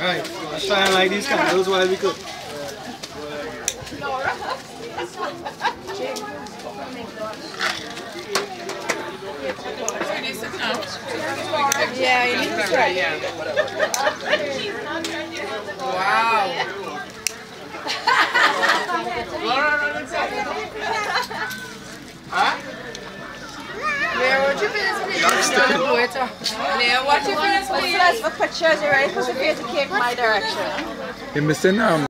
Alright, let's try and like these candles while we cook. Yeah, you need to try. Yeah. Wow. Yeah, what you finish with? Yeah, what you finish with? Let's for pictures, you ready? Put the piece of cake my direction. You're missing